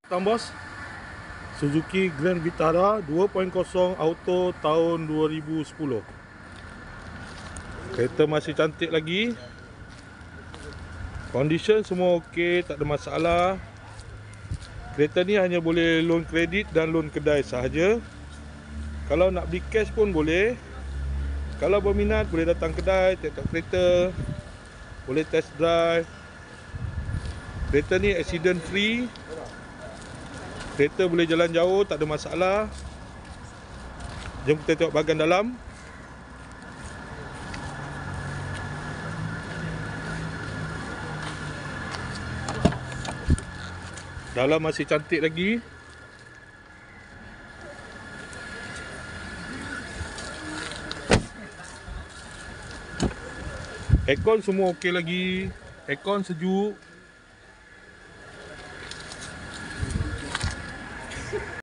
Bos, Suzuki Grand Vitara 2.0 auto tahun 2010. Kereta masih cantik lagi. Condition semua okey, tak ada masalah. Kereta ni hanya boleh loan kredit dan loan kedai sahaja. Kalau nak beli cash pun boleh. Kalau berminat boleh datang kedai, tengok kereta, boleh test drive. Kereta ni accident free. Kereta boleh jalan jauh, tak ada masalah. Jom kita tengok bahagian dalam. Dalam masih cantik lagi. Aircon semua okey lagi. Aircon sejuk.